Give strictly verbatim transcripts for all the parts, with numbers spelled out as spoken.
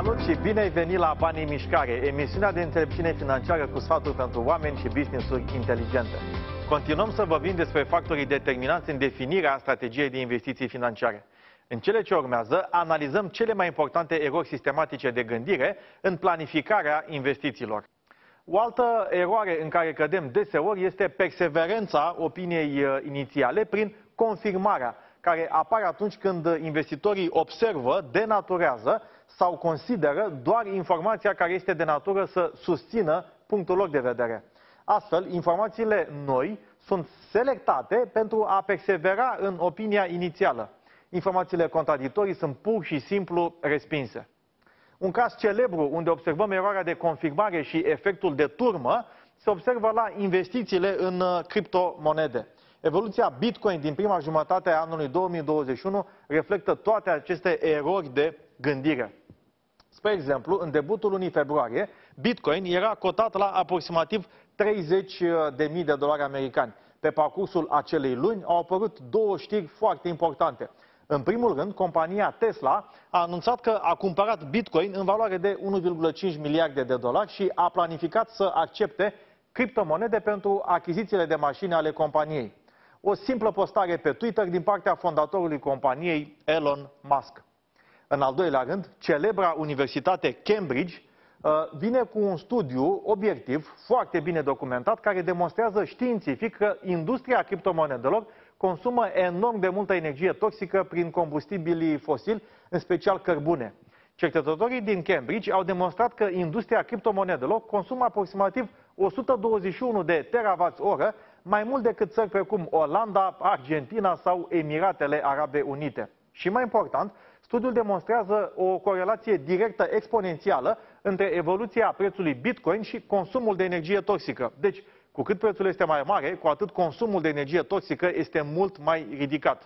Salut și bine ai venit la Banii în Mișcare, emisiunea de înțelepciune financiară cu sfaturi pentru oameni și business-uri inteligente. Continuăm să vorbim despre factorii determinanți în definirea strategiei de investiții financiare. În cele ce urmează, analizăm cele mai importante erori sistematice de gândire în planificarea investițiilor. O altă eroare în care cădem deseori este perseverența opiniei inițiale prin confirmarea, care apare atunci când investitorii observă, denaturează sau consideră doar informația care este de natură să susțină punctul lor de vedere. Astfel, informațiile noi sunt selectate pentru a persevera în opinia inițială. Informațiile contradictorii sunt pur și simplu respinse. Un caz celebru unde observăm eroarea de confirmare și efectul de turmă se observă la investițiile în criptomonede. Evoluția Bitcoin din prima jumătate a anului două mii douăzeci și unu reflectă toate aceste erori de gândire. Spre exemplu, în debutul lunii februarie, Bitcoin era cotat la aproximativ treizeci de mii de dolari americani. Pe parcursul acelei luni au apărut două știri foarte importante. În primul rând, compania Tesla a anunțat că a cumpărat Bitcoin în valoare de unu virgulă cinci miliarde de dolari și a planificat să accepte criptomonede pentru achizițiile de mașini ale companiei. O simplă postare pe Twitter din partea fondatorului companiei, Elon Musk. În al doilea rând, celebra Universitate Cambridge vine cu un studiu obiectiv, foarte bine documentat, care demonstrează științific că industria criptomonedelor consumă enorm de multă energie toxică prin combustibilii fosili, în special cărbune. Cercetătorii din Cambridge au demonstrat că industria criptomonedelor consumă aproximativ o sută douăzeci și unu de teravați-oră, mai mult decât țări precum Olanda, Argentina sau Emiratele Arabe Unite. Și mai important, studiul demonstrează o corelație directă exponențială între evoluția prețului Bitcoin și consumul de energie toxică. Deci, cu cât prețul este mai mare, cu atât consumul de energie toxică este mult mai ridicat.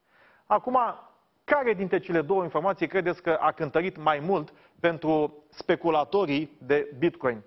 Acum, care dintre cele două informații credeți că a cântărit mai mult pentru speculatorii de Bitcoin?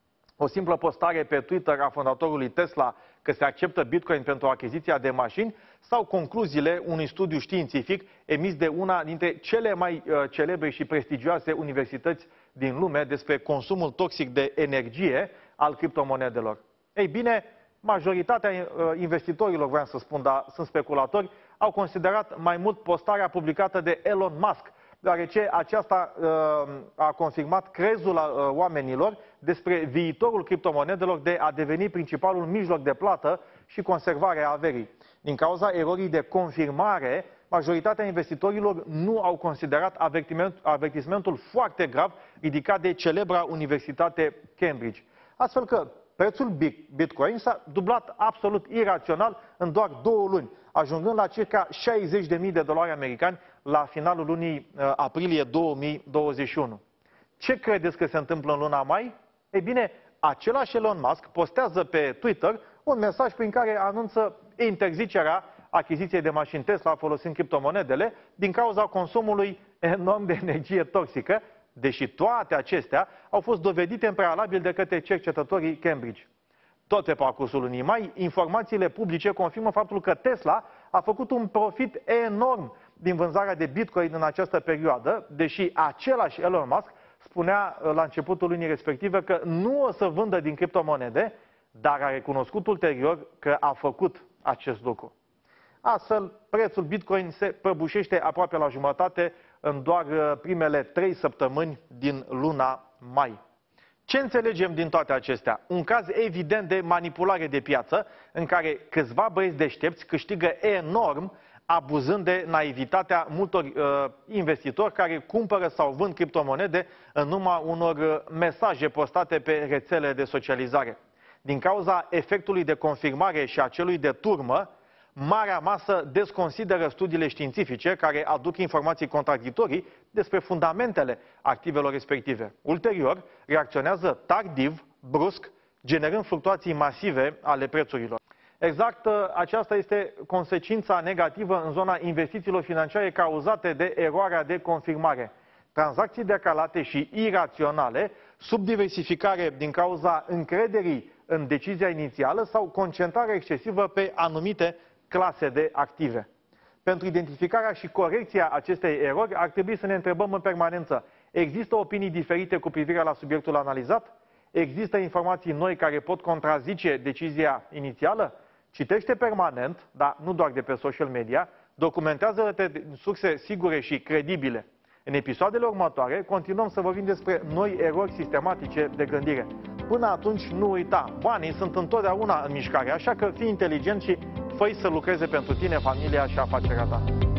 O simplă postare pe Twitter a fondatorului Tesla că se acceptă Bitcoin pentru achiziția de mașini sau concluziile unui studiu științific emis de una dintre cele mai uh, celebre și prestigioase universități din lume despre consumul toxic de energie al criptomonedelor? Ei bine, majoritatea uh, investitorilor, vreau să spun, dar sunt speculatori, au considerat mai mult postarea publicată de Elon Musk, deoarece aceasta uh, a confirmat crezul uh, oamenilor despre viitorul criptomonedelor de a deveni principalul mijloc de plată și conservare a averii. Din cauza erorii de confirmare, majoritatea investitorilor nu au considerat avertiment, avertismentul foarte grav ridicat de celebra Universitate Cambridge. Astfel că prețul Bitcoin s-a dublat absolut irațional în doar două luni, ajungând la circa șaizeci de mii de dolari americani la finalul lunii aprilie două mii douăzeci și unu. Ce credeți că se întâmplă în luna mai? Ei bine, același Elon Musk postează pe Twitter un mesaj prin care anunță interzicerea achiziției de mașini Tesla folosind criptomonedele din cauza consumului enorm de energie toxică, deși toate acestea au fost dovedite în prealabil de către cercetătorii Cambridge. Tot pe parcursul lunii mai, informațiile publice confirmă faptul că Tesla a făcut un profit enorm din vânzarea de Bitcoin în această perioadă, deși același Elon Musk spunea la începutul lunii respective că nu o să vândă din criptomonede, dar a recunoscut ulterior că a făcut acest lucru. Astfel, prețul Bitcoin se prăbușește aproape la jumătate în doar primele trei săptămâni din luna mai. Ce înțelegem din toate acestea? Un caz evident de manipulare de piață, în care câțiva băieți deștepți câștigă enorm, abuzând de naivitatea multor uh, investitori care cumpără sau vând criptomonede în urma unor mesaje postate pe rețele de socializare. Din cauza efectului de confirmare și a celui de turmă, marea masă desconsideră studiile științifice care aduc informații contradictorii despre fundamentele activelor respective. Ulterior, reacționează tardiv, brusc, generând fluctuații masive ale prețurilor. Exact aceasta este consecința negativă în zona investițiilor financiare cauzate de eroarea de confirmare. Tranzacții decalate și iraționale, subdiversificare din cauza încrederii în decizia inițială sau concentrare excesivă pe anumite clase de active. Pentru identificarea și corecția acestei erori ar trebui să ne întrebăm în permanență: Există opinii diferite cu privire la subiectul analizat? Există informații noi care pot contrazice decizia inițială? Citește permanent, dar nu doar de pe social media, documentează-te în surse sigure și credibile. În episoadele următoare continuăm să vorbim despre noi erori sistematice de gândire. Până atunci nu uita, banii sunt întotdeauna în mișcare, așa că fii inteligent și fă-i să lucreze pentru tine, familia și afacerea ta.